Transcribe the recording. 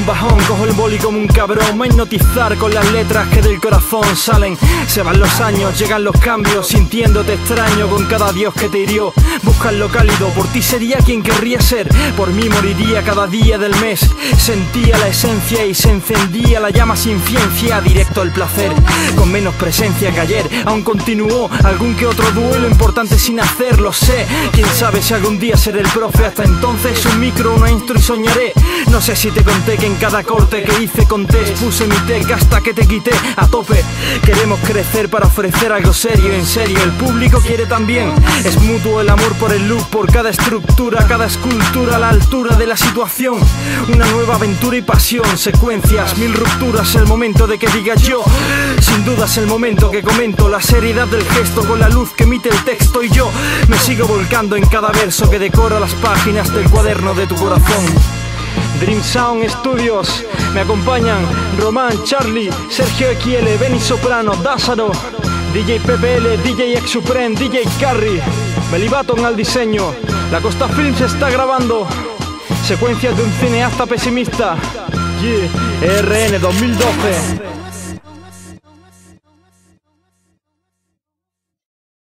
un bajón, cojo el boli como un cabrón. Me hipnotizar con las letras que del corazón salen. Se van los años, llegan los cambios, sintiéndote extraño con cada dios que te hirió. Buscas lo cálido, por ti sería quien querría ser. Por mí moriría cada día del mes. Sentía la esencia y se encendía la llama sin ciencia, directo al placer. Con menos presencia que ayer, aún continuó algún que otro duelo importante sin hacerlo, sé. Quién sabe si algún día seré el profe. Hasta entonces un micro, una intro y soñaré. No sé si te conté que en cada corte que hice con test puse mi tech hasta que te quité a tope. Queremos crecer para ofrecer algo serio, en serio. El público quiere también. Es mutuo el amor por el look, por cada estructura, cada escultura a la altura de la situación. Una nueva aventura y pasión, secuencias, mil rupturas. El momento de que diga yo, sin duda es el momento que comento. La seriedad del gesto con la luz que emite el texto. Y yo me sigo volcando en cada verso que decora las páginas del cuaderno de tu corazón. Dream Sound Studios, me acompañan Román, Charlie, Sergio XL, Benny Soprano, Dázaro, DJ PPL, DJ X Supreme, DJ Carry, Melibaton al diseño. La Costa Films está grabando secuencias de un cineasta pesimista. Yeah, RN 2012.